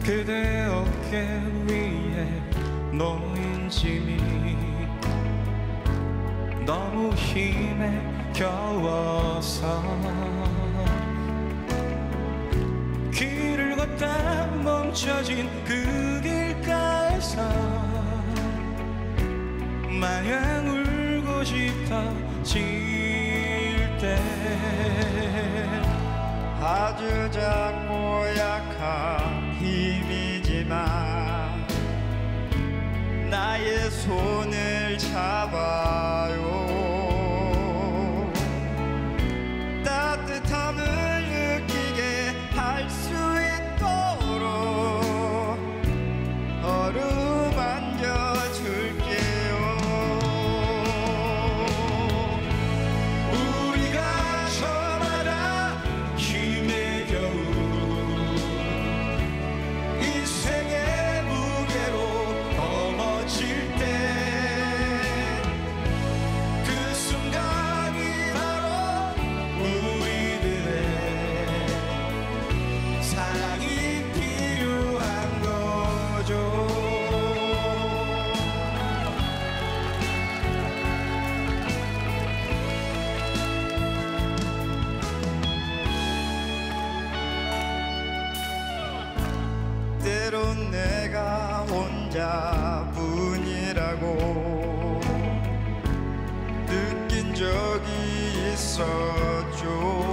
그대 어깨 위에 놓인 짐이 너무 힘에 겨워서 길을 걷다 멈춰진 그 길가에서 마냥 울고 싶어질 때 아주 작고 약한 힘이지만 나의 손을 잡아요. 따뜻함을 느끼게 할 수 있도록 어루만져 줄게요. 우리가 저마다 힘의 겨울 인생의 무게로 넘어질 때 그 순간이 바로 우리들의 사랑이 필요한 거죠. 때론 내가 혼자뿐이라고 느낀 적이 있었죠.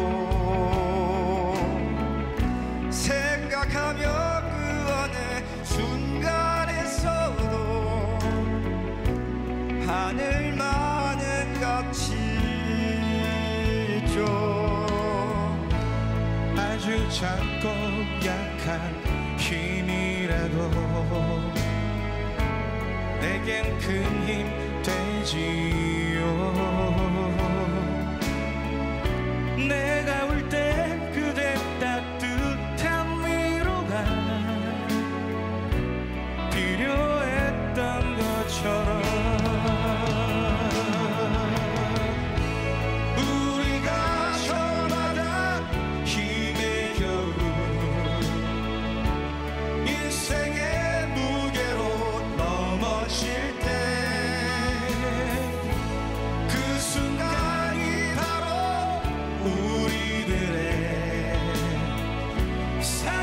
생각하며 그 어느 순간에서도 하늘만은 같이 있죠. 아주 작고 약한 힘이라도 내겐 큰 힘 되지요. 내가 울 때 그대 따뜻한 위로가 필요했던 것처럼 우리가 저마다 힘의 겨울 인생의 무게로 넘어질 때 그 순간이 바로 우리들의